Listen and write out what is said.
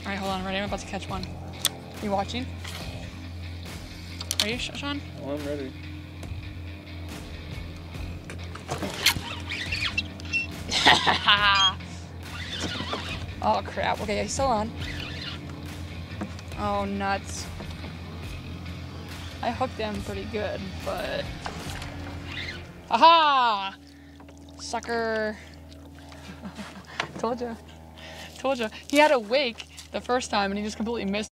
Alright, hold on, ready? I'm about to catch one. You watching? Are you, Sean? Oh, I'm ready. Oh crap, okay, he's still on. Oh, nuts. I hooked him pretty good, but... Aha! Sucker. Told ya. Told ya. He had a wake the first time and he just completely missed.